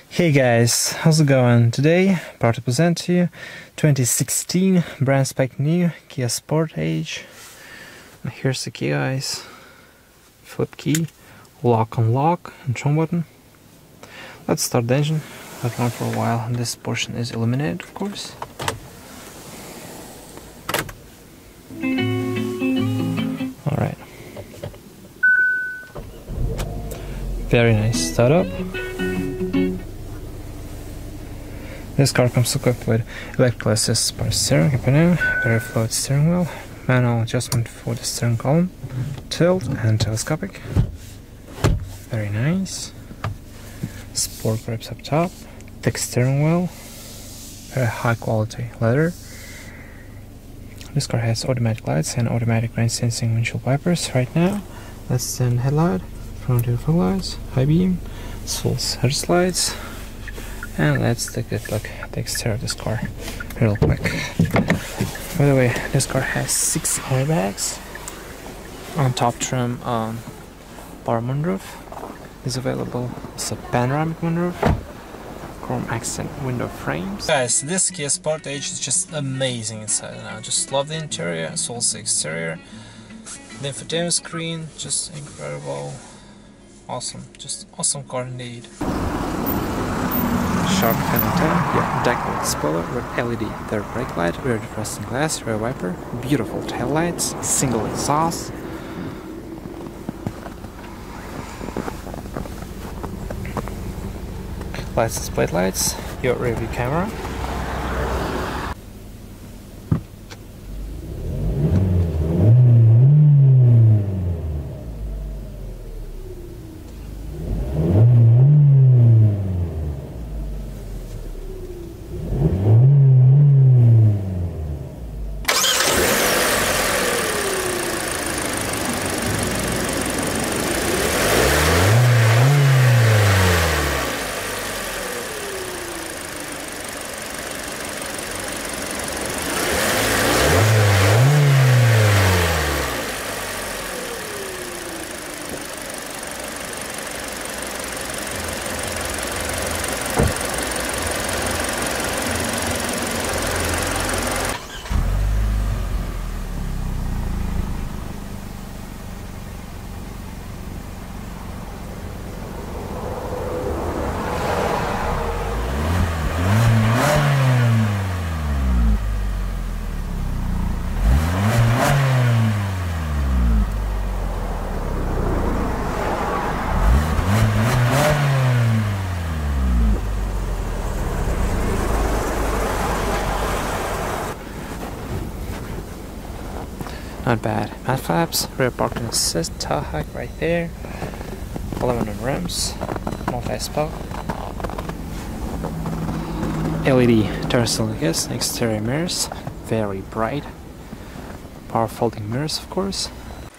Hey guys, how's it going? Today, proud to present to you 2016 brand spanking new Kia Sportage. And here's the key, guys. Flip key, lock unlock, and trunk button. Let's start the engine. Let run for a while. This portion is illuminated, of course. Alright. Very nice startup. This car comes equipped with electrical assist power steering, very fluid steering wheel, manual adjustment for the steering column, tilt and telescopic. Very nice. Sport grips up top, thick steering wheel, very high quality leather. This car has automatic lights and automatic rain sensing windshield wipers. Right now, let's turn headlight, front and fog lights, high beam, full surge lights. And let's take a look at the exterior of this car real quick. By the way, this car has 6 airbags. On top trim, power moonroof is available. It's a panoramic moonroof, chrome accent window frames. Guys, this Kia Sportage is just amazing inside and out. Just love the interior, it's also exterior. The infotainment screen, just incredible. Awesome, just awesome car indeed. Sharp fender tail, decked spoiler with LED third brake light, rear defrosting glass, rear wiper, beautiful tail lights, single exhaust. License plate lights, your rear view camera. Not bad. Matte flaps, rear parking assist, tail hack right there, aluminum rims, multi-spoke, LED terrestrial gas, exterior mirrors, very bright, power folding mirrors of course.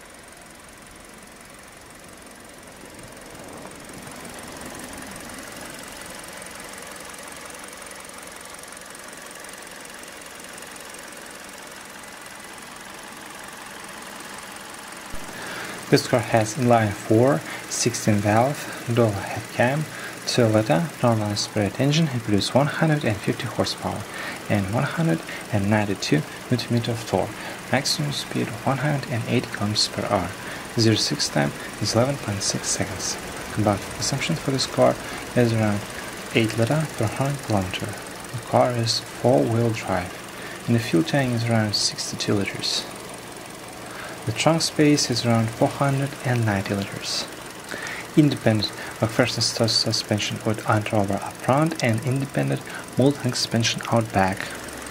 This car has inline 4, 16 valve, dual head cam, 2-liter normal aspirated engine. It produces 150 horsepower and 192 Nm of torque. Maximum speed of 180 km per hour. 0-6 time is 11.6 seconds. Combustion consumption for this car is around 8 liter per 100 km. The car is 4-wheel drive and the fuel tank is around 62 liters. The trunk space is around 490 liters. Independent McPherson suspension with underover up front and independent multi-link suspension out back.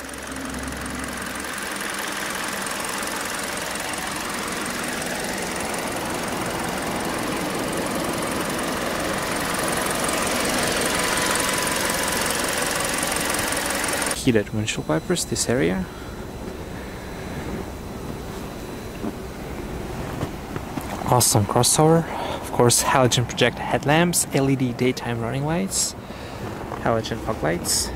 Heated windshield wipers, this area. Awesome crossover, of course halogen projector headlamps, LED daytime running lights, halogen fog lights.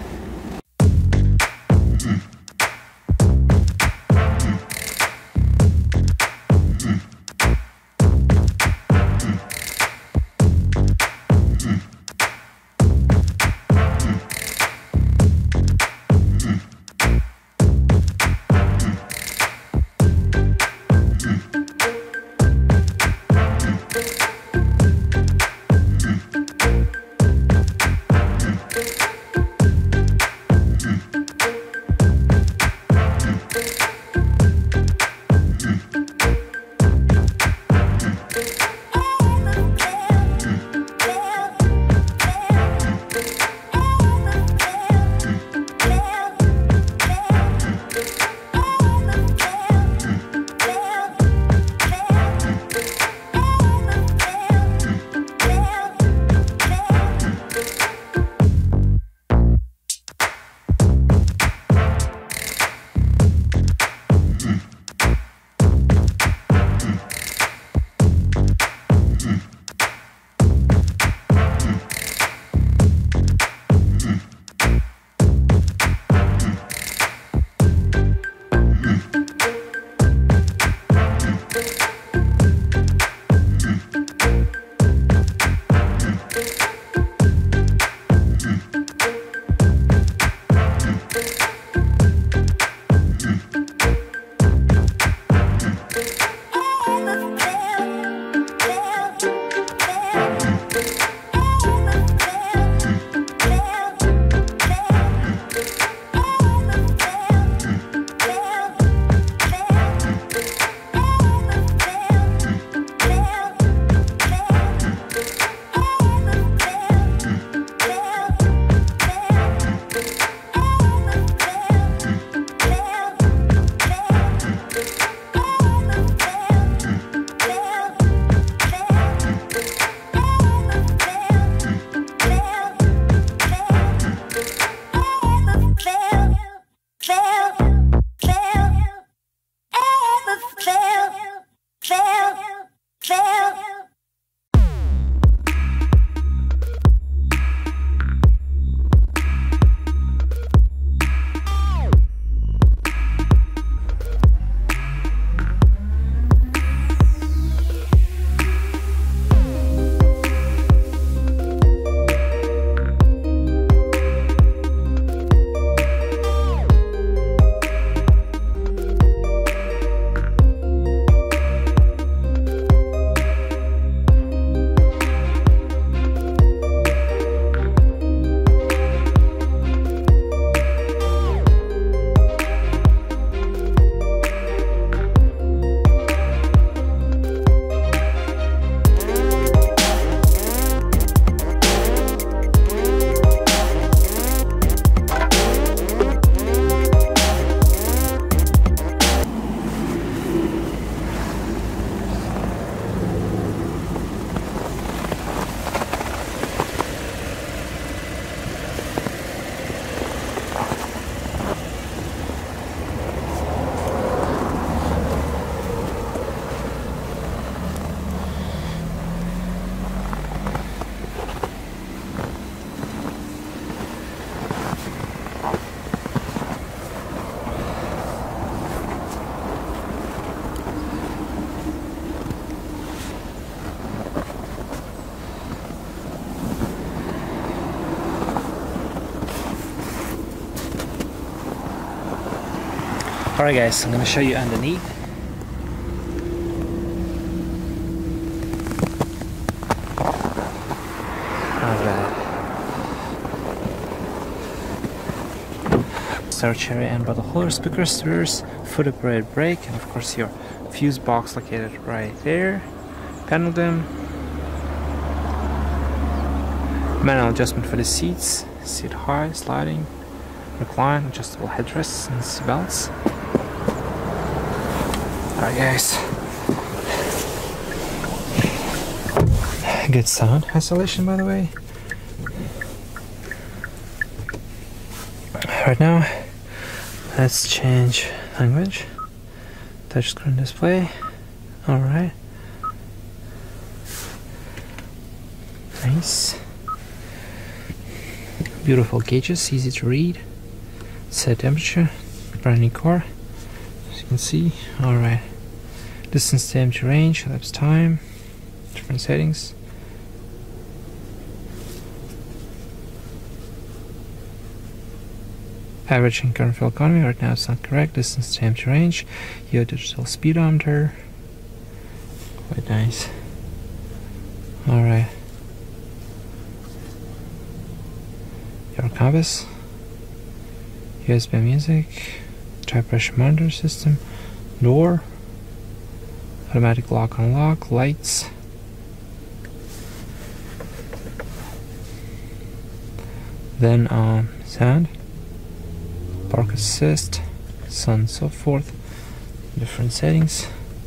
Alright guys, I'm gonna show you underneath. Storage area and bottle holder, speakers, rears, foot operated brake, and of course your fuse box located right there. Panel dim. Manual adjustment for the seats, seat height, sliding, recline, adjustable headrests and seat belts. Alright guys. Good sound isolation, by the way. Right now, let's change language. Touchscreen display. Alright. Nice. Beautiful gauges, easy to read. Set temperature. Brand new car, as you can see. Alright. Distance to empty range, elapsed time. Different settings. Average and current fuel economy, right now it's not correct. Distance to empty range. Your digital speedometer. Quite nice. Alright. Your compass. USB music. Tire pressure monitor system. Door. Automatic lock unlock. Lights. Then sound. Park assist, so on and so forth, different settings,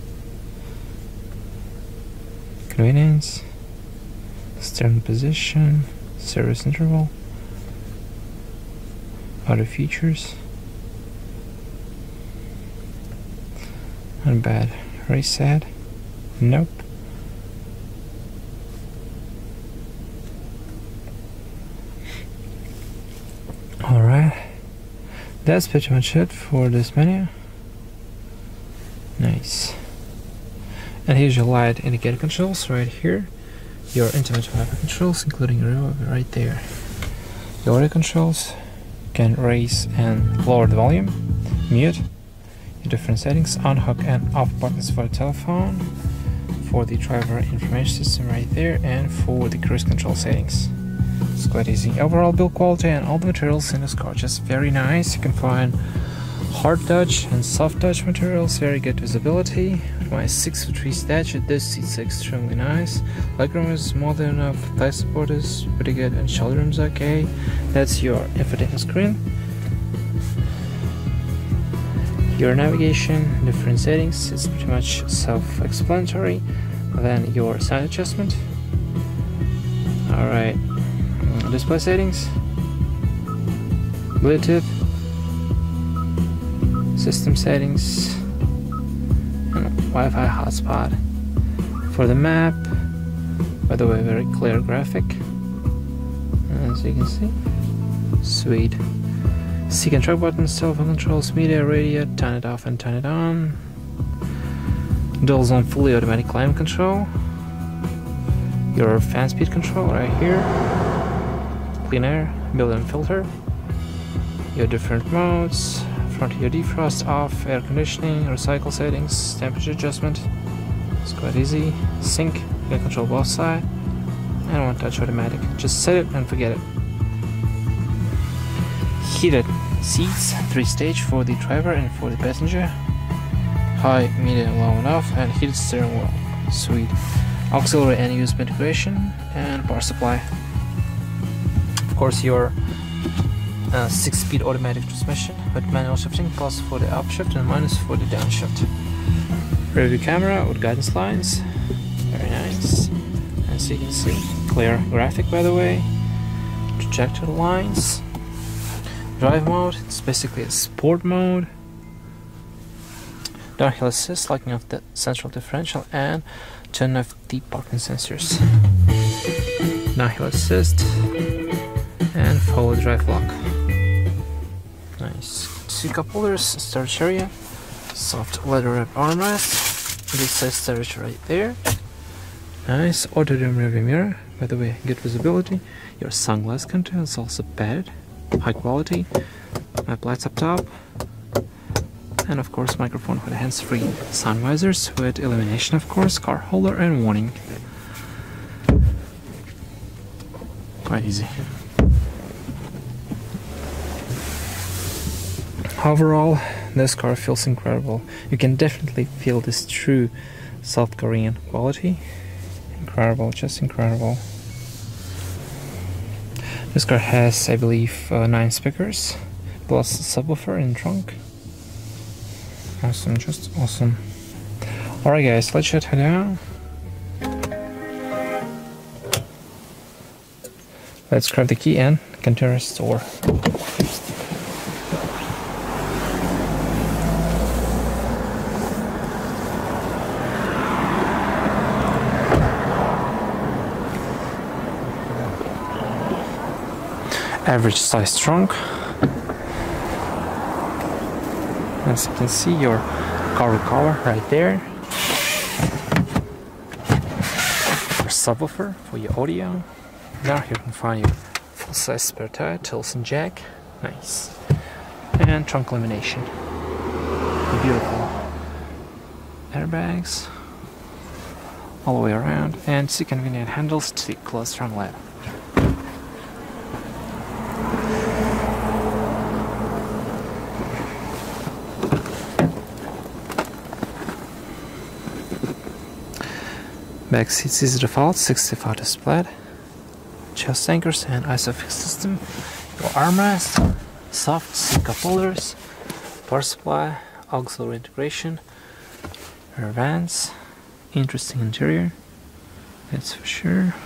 convenience, steering position, service interval, other features, not bad. Race set, nope. Alright. That's pretty much it for this menu. Nice. And here's your light indicator controls right here. Your intimate wiper controls, including remote right there. Your audio controls, can raise and lower the volume, mute, your different settings, on, hook and off buttons for the telephone, for the driver information system right there, and for the cruise control settings. It's quite easy. Overall build quality and all the materials in this car just very nice. You can find hard touch and soft touch materials, very good visibility. With my 6'3" stature, this seat's extremely nice. Legroom is more than enough, thigh support is pretty good, and shoulder room's okay. That's your infotainment screen. Your navigation, different settings, it's pretty much self-explanatory. Then your sound adjustment. Alright. Display settings, Bluetooth, system settings, and Wi-Fi hotspot. For the map, by the way, very clear graphic, as you can see. Sweet. Seek and track buttons, telephone controls, media, radio, turn it off and turn it on. Dual zone fully automatic climate control. Your fan speed control right here. Clean air, built-in filter, your different modes, front your defrost off, air conditioning, recycle settings, temperature adjustment. It's quite easy. Sync, you can control both sides, and one touch automatic. Just set it and forget it. Heated seats, 3-stage for the driver and for the passenger. High, medium, low and off, and heated steering wheel. Sweet. Auxiliary and USB integration, and power supply. Of course, your 6-speed automatic transmission with manual shifting, plus for the upshift and minus for the downshift. Rear view camera with guidance lines, very nice. As you can see, clear graphic, by the way. Trajectory lines. Drive mode, it's basically a sport mode. Downhill assist, locking off the central differential, and turn off the parking sensors. Downhill assist. And forward drive lock. Nice. 2 cup holders, storage area, soft leather wrap armrest. This says storage right there. Nice. Auto dim rearview mirror. By the way, good visibility. Your sunglass container is also padded, high quality. Map lights up top. And of course microphone for the hands-free sound visors with illumination, of course, car holder and warning. Quite easy. Overall, this car feels incredible. You can definitely feel this true South Korean quality. Incredible, just incredible. This car has, I believe, 9 speakers plus a subwoofer in the trunk. Awesome, just awesome. Alright guys, let's shut her down. Let's grab the key and continue store. Average size trunk. As you can see, your cargo cover right there. Your subwoofer for your audio. Now here you can find your full-size spare tire, Tilson jack. Nice. And trunk illumination. Beautiful. Airbags all the way around, and 2 convenient handles to the closed front lid. Back seats is default, 65 display, chest anchors and ISOFIX system, your armrest, soft seat cup holders, power supply, auxiliary integration, rear vents, interesting interior, that's for sure.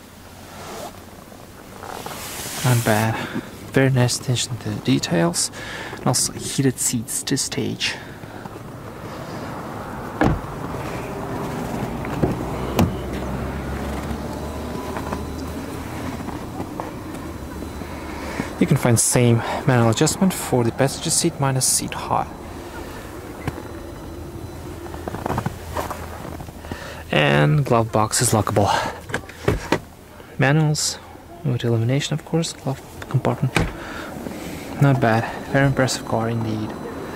Not bad. Very nice attention to the details, and also heated seats to stage. You can find same manual adjustment for the passenger seat minus seat height. And glove box is lockable. Manuals with illumination, of course, glove compartment. Not bad, very impressive car indeed.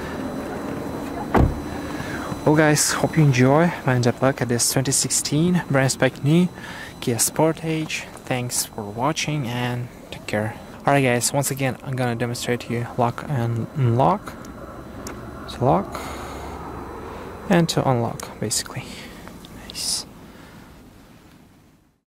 Well guys, hope you enjoy my in-depth look at this 2016 brand spanking new Kia Sportage. Thanks for watching and take care. Alright guys, once again I'm gonna demonstrate to you lock and unlock. To lock and to unlock basically. Nice.